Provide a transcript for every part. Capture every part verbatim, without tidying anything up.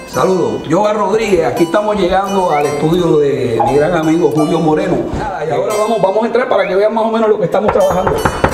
Saludos, Yoga Rodríguez, aquí estamos llegando al estudio de mi gran amigo Julio Moreno. Nada, y ahora vamos, vamos a entrar para que vean más o menos lo que estamos trabajando.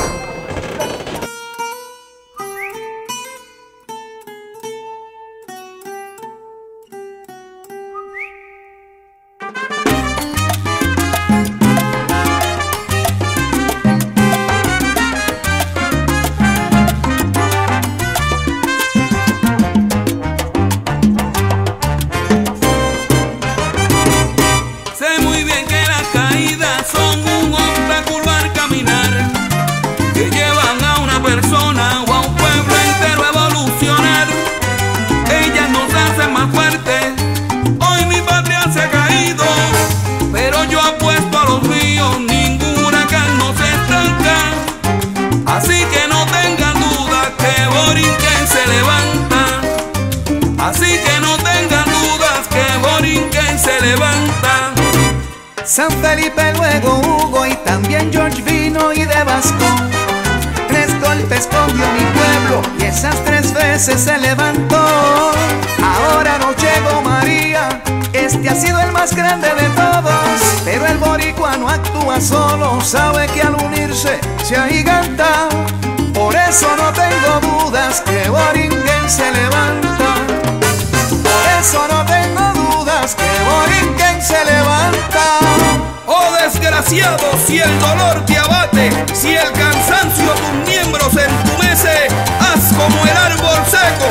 San Felipe, luego Hugo y también George vino y de Vasco. Tres golpes cogió mi pueblo y esas tres veces se levantó. Ahora no llegó María, este ha sido el más grande de todos. Pero el boricua no actúa solo, sabe que al unirse se agiganta. Por eso no tengo dudas que Borinquen se levanta. Por eso no tengo dudas que Borinquen se levanta. Oh desgraciado, si el dolor te abate, si el cansancio tus miembros entumece, haz como el árbol seco,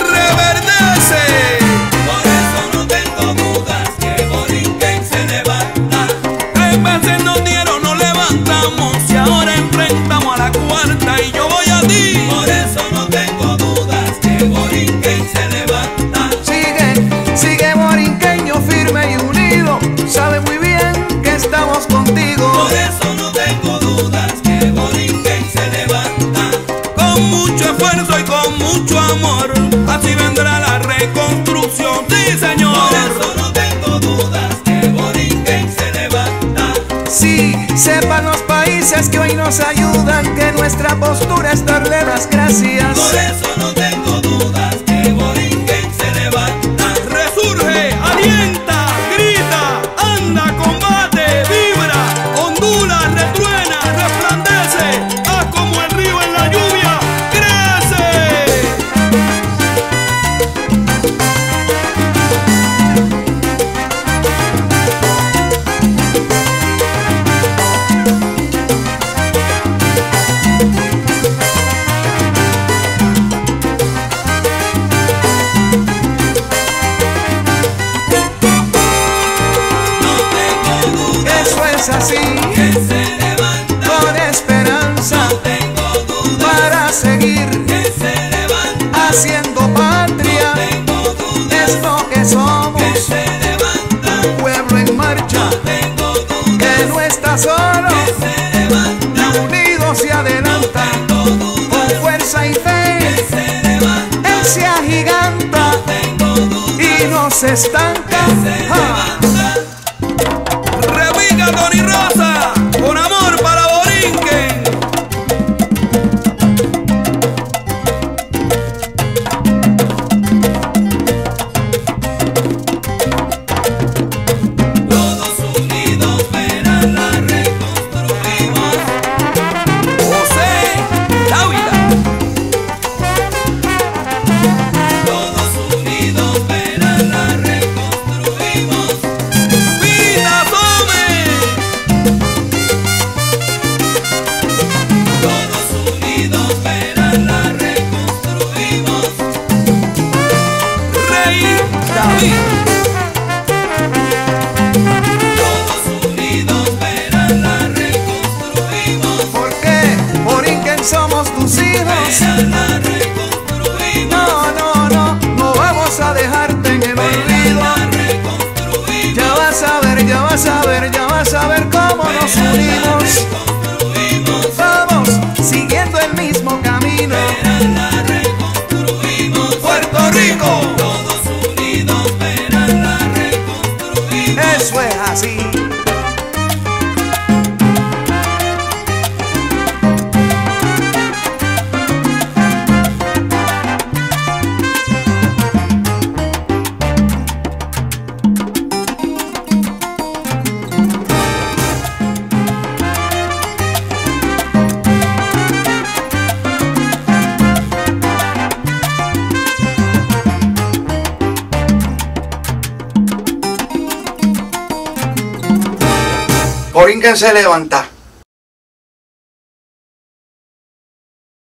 reverdece. Por eso no tengo dudas que Borinquen se levanta. Tres veces nos dieron, nos levantamos y ahora enfrentamos a la cuarta y yo voy a ti. Por eso no tengo dudas que Borinquen se levanta. Sigue, sigue borinqueño firme y unido, sabe muy bien que estamos contigo. Por eso no tengo dudas que Borinquen se levanta. Con mucho esfuerzo y con mucho amor, así vendrá la reconstrucción, sí señor. Por eso no tengo dudas que Borinquen se levanta. Sí, sepan los países que hoy nos ayudan que nuestra postura es darle las gracias. Por eso no tengo dudas que Borinquen se levanta. Resurge, alienta, grita, anda, combate, vibra, ondula, retruena, resplandece, haz como el río en la lluvia, crece. Eso es así, Que se levanta. con esperanza No tengo dudas para seguir que se levanta. haciendo patria. Tengo dudas Es lo que que somos, se levanta. un pueblo en marcha Tengo dudas que no está solo, que se levanta. unidos y adelanta Tengo dudas con fuerza y que fe. se levanta. Él se agiganta Tengo dudas y no se estanca. que se ¡Ja! levanta. Repica Tony Rosa, con amor para Borinquen. Todos unidos verán la reconstruimos. José Dávila. Todos unidos verán la reconstruimos. Vida Tome. Todos unidos verán la reconstruimos. Rey David. Todos unidos verán la reconstruimos. Porque Borinquen somos tus hijos. Verán la reconstruimos. No, no, no, no vamos a dejarte en el olvido. La reconstruimos. Ya vas a ver, ya vas a ver, ya vas a ver cómo nos unimos. Reconstruimos. Vamos siguiendo el mismo camino. Verán la reconstruimos. Puerto Rico, Todos unidos verán la reconstruimos. eso es así. Borinquen se levanta.